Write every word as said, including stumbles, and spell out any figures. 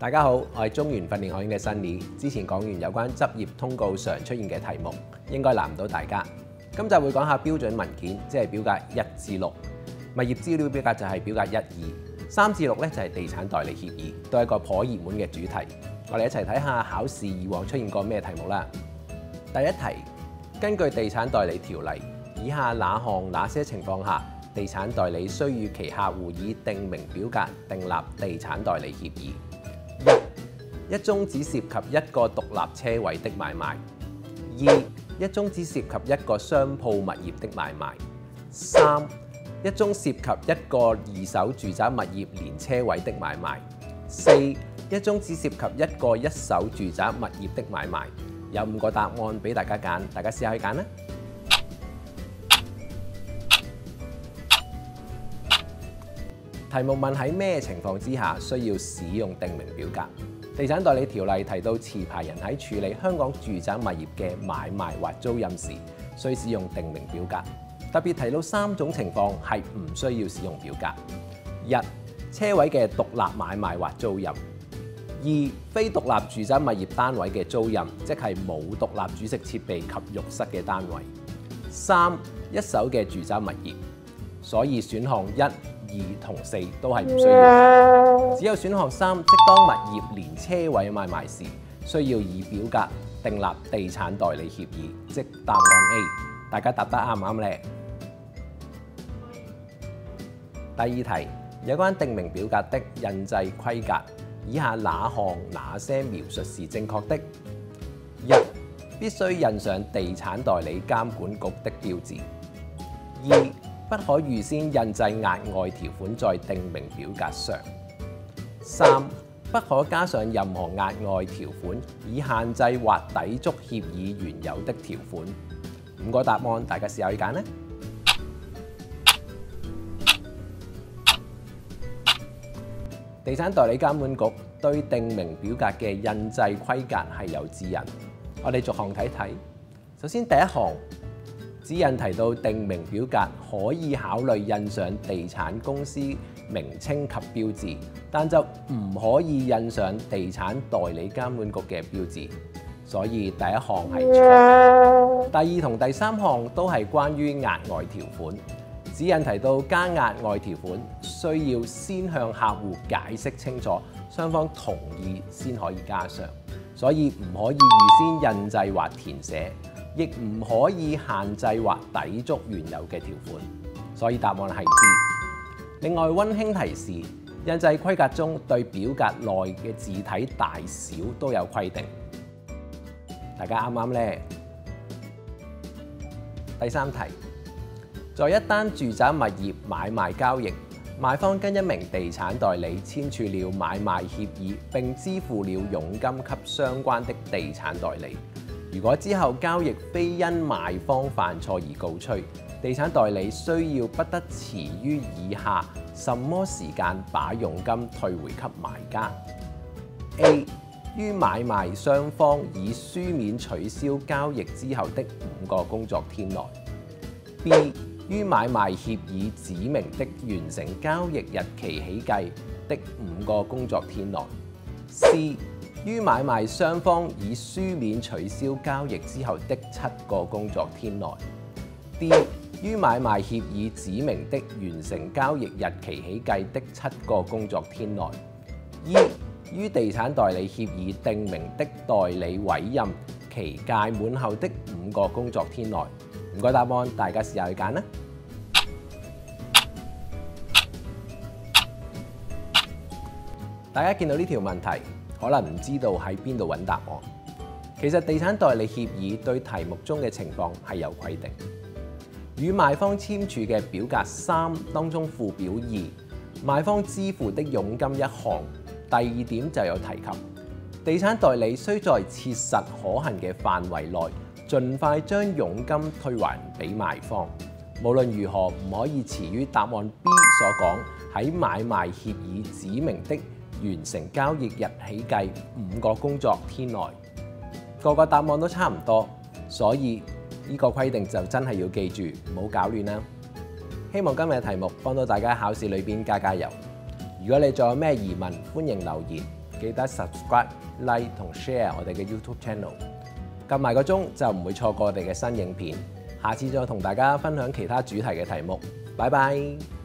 大家好，我係中原訓練學院嘅 Sunny。之前講完有關執業通告常出現嘅題目，應該難唔到大家。今集會講下標準文件，即係表格一至六。物業資料表格就係表格一、二，三至六咧就係地產代理協議，都係一個頗熱門嘅主題。我哋一齊睇下考試以往出現過咩題目啦。第一題，根據地產代理條例，以下哪項哪些情況下，地產代理需與其客戶以訂明表格訂立地產代理協議？一、一宗只涉及一個獨立車位的買賣；二、一宗只涉及一個商鋪物業的買賣；三、一宗涉及一個二手住宅物業連車位的買賣；四、一宗只涉及一個一手住宅物業的買賣。有五個答案俾大家揀，大家試下去揀啦。題目問喺咩情況之下需要使用訂明表格？地產代理條例提到持牌人喺處理香港住宅物業嘅買賣或租賃時，需使用訂明表格。特別提到三種情況係唔需要使用表格：一、車位嘅獨立買賣或租賃；二、非獨立住宅物業單位嘅租賃，即係冇獨立煮食設備及浴室嘅單位；三、一手嘅住宅物業。所以選項一、二同四都係唔需要，只有選項三，即當物業連車位買賣時，需要以表格訂立地產代理協議，即答案 A。大家答得啱唔啱呢？第二題，有關訂明表格的印製規格，以下哪項哪些描述是正確的？一、必須印上地產代理監管局的標誌；二、不可預先印製額外條款在訂明表格上；三、不可加上任何額外條款，以限制或抵觸協議原有的條款。五個答案，大家試下去揀呢。地產代理監管局對訂明表格嘅印製規格係有指引，我哋逐項睇睇。首先第一項。指引提到訂明表格可以考慮印上地產公司名稱及標誌，但就唔可以印上地產代理監管局嘅標誌，所以第一項係錯。第二同第三項都係關於額外條款，指引提到加額外條款需要先向客戶解釋清楚，雙方同意先可以加上，所以唔可以預先印製或填寫。亦唔可以限制或抵觸原有嘅條款，所以答案係 D。另外溫馨提示，印製規格中對表格內嘅字體大小都有規定，大家啱啱呢？第三題，在一單住宅物業買賣交易，賣方跟一名地產代理簽署了買賣協議，並支付了佣金給相關的地產代理。如果之後交易非因賣方犯錯而告吹，地產代理需要不得遲於以下什麼時間把佣金退回給買家 ？A. 於買賣雙方以書面取消交易之後的五個工作天內 ；B. 於買賣協議指明的完成交易日期起計的五個工作天內 ；C. 於買賣雙方以書面取消交易之後的七個工作天內 ；D. 於買賣協議指明的完成交易日期起計的七個工作天內 ；E. 於地產代理協議訂明的代理委任期屆滿後的五個工作天內。五個答案，大家試下去揀啦。大家見到呢條問題，可能唔知道喺邊度揾答案。其實地產代理協議對題目中嘅情況係有規定。與賣方簽署嘅表格三當中附表二，賣方支付的佣金一項，第二點就有提及，地產代理須在切實可行嘅範圍內，盡快將佣金退還俾賣方。無論如何，唔可以遲於答案 B 所講喺買賣協議指明的完成交易日起計五個工作天內，個個答案都差唔多，所以呢個規定就真係要記住，唔好搞亂啦。希望今日嘅題目幫到大家喺考試裏邊加加油。如果你仲有咩疑問，歡迎留言。記記得 subscribe、like 同 share 我哋嘅 YouTube channel， 撳埋個鐘就唔會錯過我哋嘅新影片。下次再同大家分享其他主題嘅題目。拜拜。